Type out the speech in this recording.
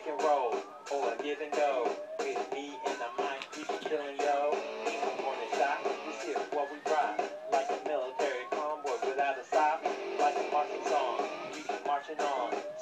pick and roll, or a give and go. With me and the mic, we be chillin', yo. Ain't no morning stop, this here what we rock. Like a military convoy without a stop. Like a marching song, we be marching on.